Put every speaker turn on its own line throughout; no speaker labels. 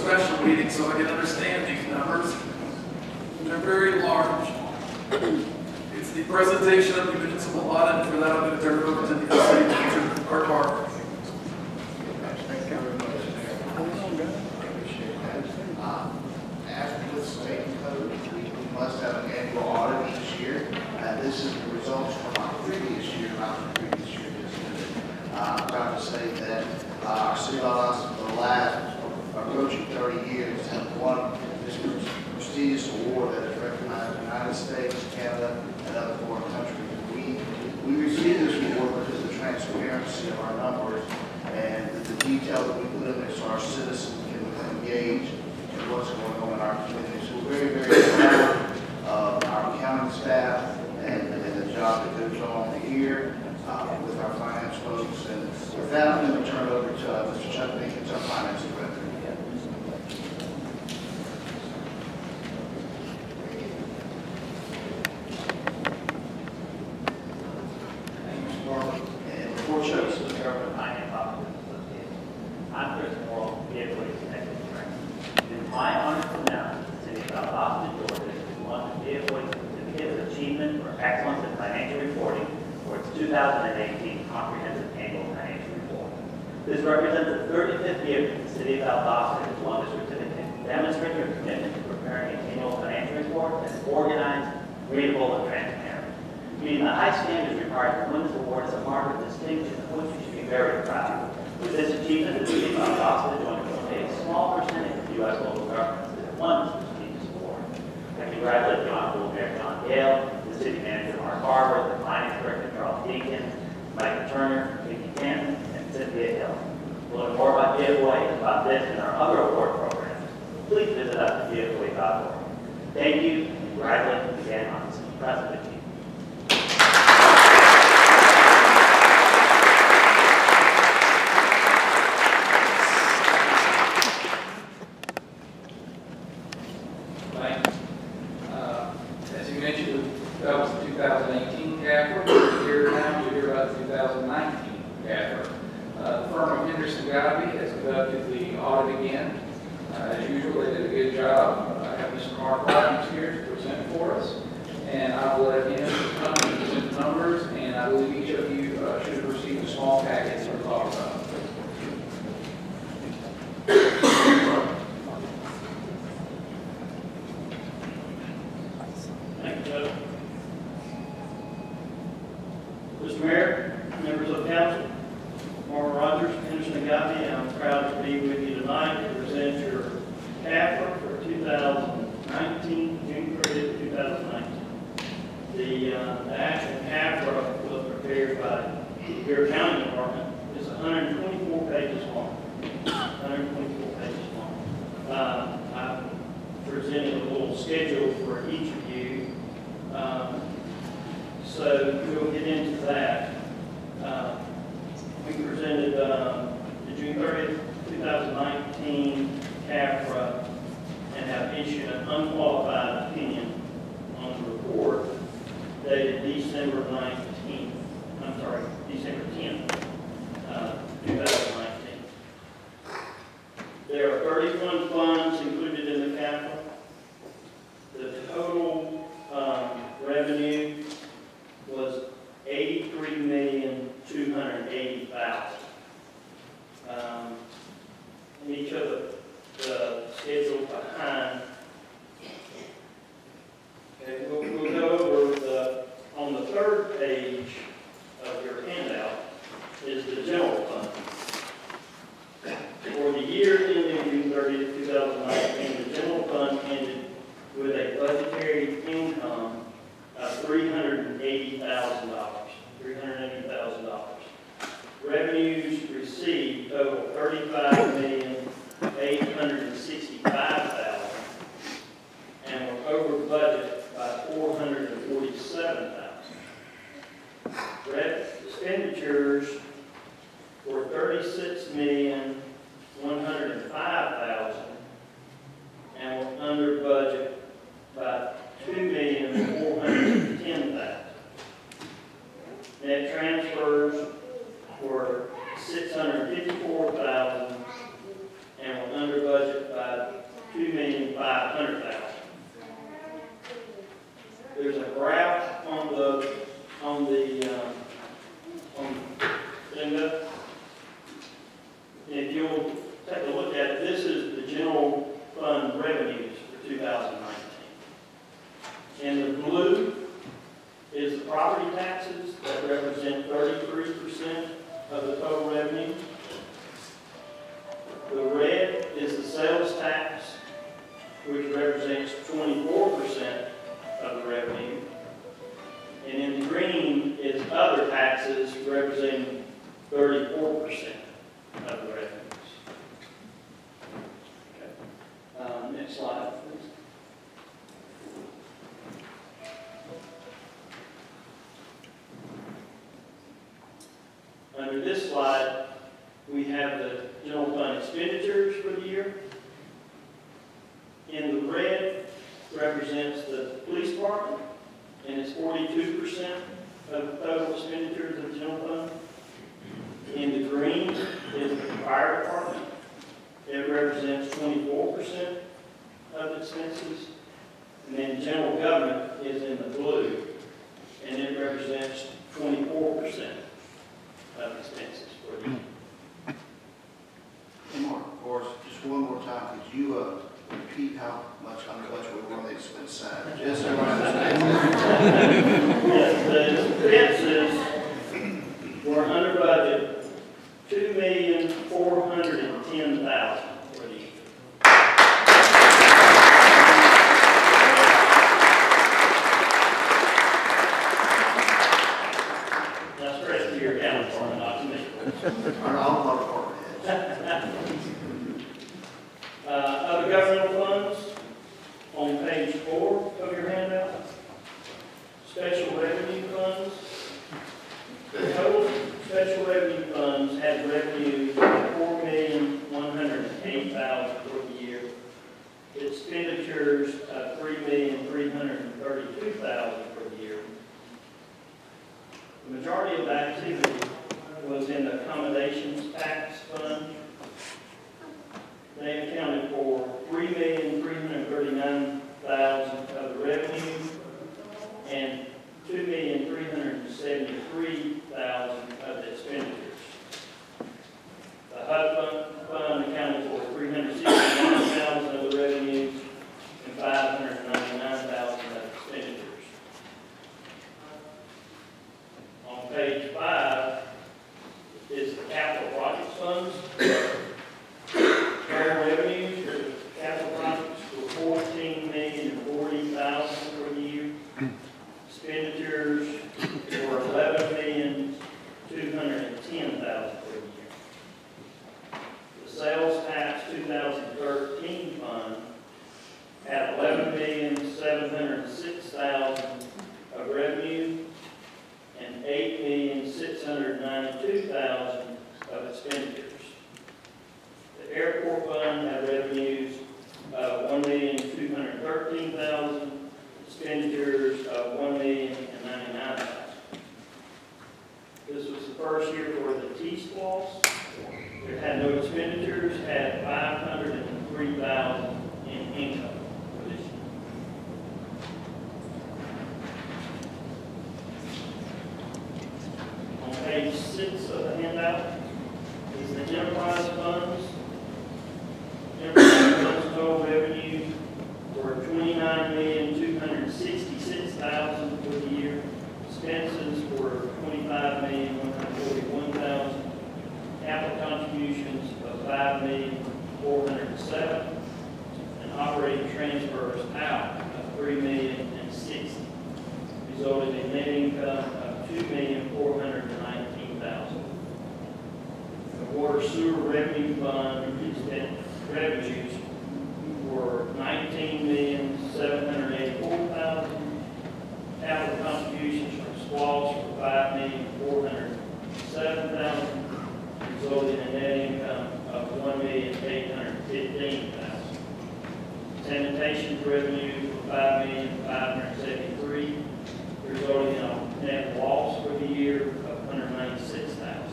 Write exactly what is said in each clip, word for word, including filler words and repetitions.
special meeting so I can understand these numbers. They're very large. It's the presentation of the municipal audit. For that, I'm going to turn it over to the city manager, Art Barber.
As with state code, we must have an annual audit each year. And this is the results from our previous year, not the previous year. Uh, I'm proud to say that uh, our city of Valdosta for the last approaching thirty years have won this prestigious award that is recognized in the United States, Canada, and other foreign countries. We, we received this award because of the transparency of our numbers and the, the detail that we put in there so our citizens can engage in what's going on in our community. So we're very, very proud of our accounting staff and, and the job that goes on here uh, with our finance folks. And with that, I'm going to turn it over to uh, Mister Chuck Dinkins, our finance director.
This represents the thirty-fifth year that the City of Valdosta has won this certificate, demonstrating your commitment to preparing an annual financial report that is organized, readable, and transparent. Meeting the high standards required to win this award is a mark of distinction of which you should be very proud. With this achievement, the City of Valdosta joins only a small percentage of U S local governments that have won this prestigious award. I congratulate the Honorable Mayor John Gale, the City Manager Mark Barber, the Finance Director Charles Deacon, Michael Turner, Vicki Canton, Cynthia Hill. To learn more about giveaways, about this and our other award programs, please visit us at giveaway dot org. Thank you, and congratulations again on this impressive achievement.
Thanks. Uh, as you mentioned, that was the two thousand eighteen C A F R. Here now, you hear about the two thousand nineteen C A F R. Uh, the firm of Henderson Godby has conducted the audit again. Uh, as usual, they did a good job. Uh, I have Mister Mark Lowndes here to present for us, and I will let him come and present the numbers, and I believe each of you uh, should have received a small package to talk about.
Thank you, Joe. Mister Mayor, members of council, Mark Rogers, Henderson Godby, I'm proud to be with you tonight to present your C A F R for two thousand nineteen, June thirtieth, two thousand nineteen. The, uh, the actual C A F R was prepared by your accounting department. It's one hundred twenty-four pages long. one hundred twenty-four pages long. Uh, I've presented a little schedule for each of you. Um, so we'll get into that. Uh, We presented um, the June thirtieth, two thousand nineteen C A F R and have issued an unqualified opinion on the report dated December nineteenth. I'm sorry, December tenth, uh, two thousand nineteen. There are thirty-one funds included in the C A F R. The total um, revenue was eighty-three million two hundred eighty thousand. Um, and each of the, the schedules behind. Okay, we'll, we'll go over the on the third page of your handout is the general fund. For the year ending June thirtieth, two thousand nineteen, the general fund ended with a budgetary income of three hundred eighty thousand dollars. three hundred eighty thousand dollars. Revenues received total thirty-five million eight hundred sixty-five thousand dollars and were over budget by four hundred forty-seven thousand dollars. Expenditures were thirty-six million one hundred five thousand dollars and were under budget by two million four hundred ten thousand dollars. Net transfers were six hundred fifty-four thousand dollars and were under budget by of the total revenue. The red is the sales tax, which represents twenty-four percent of the revenue. And in the green is other taxes, representing thirty-four percent of the revenues. Okay. Um, next slide, please. Under this slide, we have the general fund expenditures for the year. In the red represents the police department, and it's forty-two percent of the total expenditures of the general fund. In the green is the fire department. It represents twenty-four percent of the expenses. And then general government is in the blue, and it represents twenty-four percent of expenses for the year.
One more, of course, just one more time, could you uh, repeat how much under budget we were on the expense side? Just so everyone understands.
Yes, the expenses were under budget, two million four hundred and ten thousand for the year. That's the rest of your account department, not to me.
Our all of our department heads.
Uh, other governmental funds, on page four of your handout. Special revenue funds. The total special revenue funds had revenue of four million one hundred and eight thousand dollars for the year. Expenditures of three million three hundred and thirty-two thousand dollars for the year. The majority of the activity was in the accommodations tax fund. They accounted for three million three hundred thirty-nine thousand dollars of the revenue and two million three hundred seventy-three thousand dollars of the expenditures. The H U D fund, fund accounted for three hundred sixty-one thousand dollars of the revenues and five hundred ninety-nine thousand dollars of expenditures. On page five is the capital projects funds. Total revenues for the capital projects were fourteen million forty thousand dollars for the year. Expenditures were eleven million two hundred ten thousand dollars for the year. The sales tax two thousand thirteen fund had eleven million seven hundred six thousand dollars of revenue and eight million six hundred ninety-two thousand dollars of expenditures. The airport fund had revenues of one million two hundred thirteen thousand dollars, expenditures of one million ninety-nine thousand dollars. This was the first year for the T-SPLOS. It had no expenditures, had five hundred three thousand dollars in income for this year. On page six of the handout is the enterprise funds. Enterprise funds total revenue were twenty-nine million two hundred sixty-six thousand dollars for the year. Expenses were twenty-five million one hundred forty-one thousand dollars. Capital contributions of five million four hundred seven thousand dollars. And operating transfers out of three million sixty thousand dollars, resulting in net income of two million four hundred nineteen thousand dollars. The water sewer revenue fund expense revenues were nineteen million seven hundred eighty-four thousand dollars. Capital contributions from SPLOS were five million four hundred seven thousand dollars, resulting in net income of one million eight hundred fifteen thousand dollars. Sanitation revenues were five million five hundred seventy-three thousand dollars, resulting in a net loss for the year of one hundred ninety-six thousand dollars.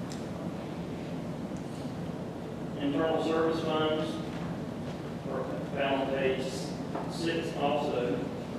Internal service funds are found on page six also.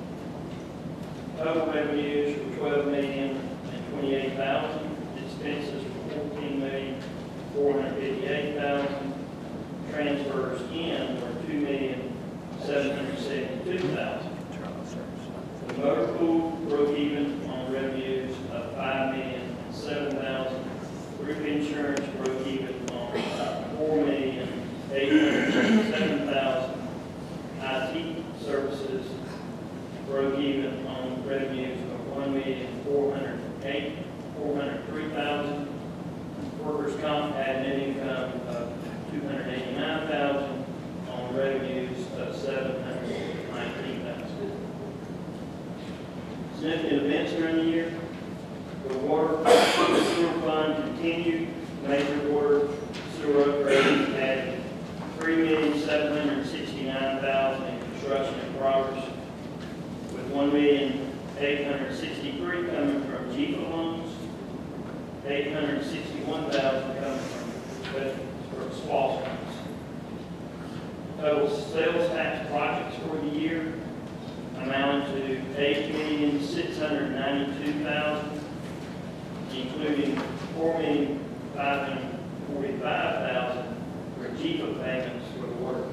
Total revenues were twelve million twenty-eight thousand dollars. Expenses were fourteen million four hundred fifty-eight thousand dollars. Transfers in were two million seven hundred seventy-two thousand dollars. The motor pool broke even on revenues of five million seven thousand dollars, Group insurance broke even on four million eight hundred thirty-seven thousand. I T services broke even on revenues of one million four hundred eight, four hundred three thousand. Workers' comp had net income of two hundred eighty-nine thousand on revenues of seven hundred nineteen thousand. Significant events during the year. The water sewer fund continued. Major water sewer upgrades added three million seven hundred sixty-nine thousand in construction in progress, with one million eight hundred sixty-three coming from G I F A loans, eight hundred sixty-one thousand coming from for SPOS funds. Total sales tax projects for the year amounted to eight million six hundred ninety-two thousand, including four million five hundred forty-five thousand for G I F A payments for the water.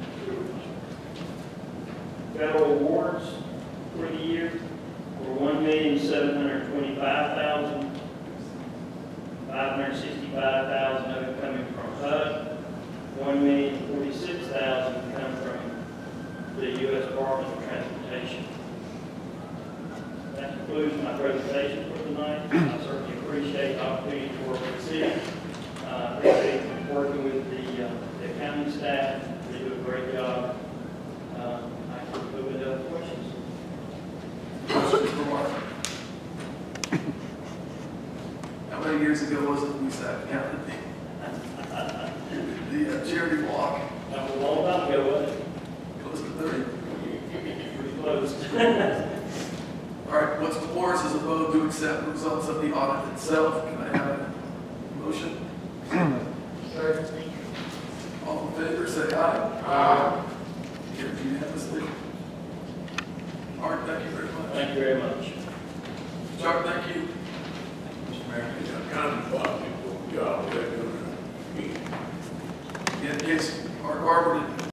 Federal awards for the year were one million seven hundred twenty-five thousand, five hundred sixty-five thousand of it coming from H U D, one million forty-six thousand come from the U S Department of Transportation. That concludes my presentation for tonight. I certainly appreciate the opportunity to work with the city. Uh, appreciate working with the, uh, the accounting staff. They do a great job. Uh, I can move into other questions.
Questions for Mark? How many years ago was it we sat counted the, the uh, charity walk?
That was a long time ago, wasn't it?
Close to thirty.
Pretty close.
All right, what's before us is a vote to accept the results of the audit itself. Can I have a motion? All in favor, say aye. Aye. Carried unanimously. Art, thank you very much.
Thank you very much.
Chuck, thank you.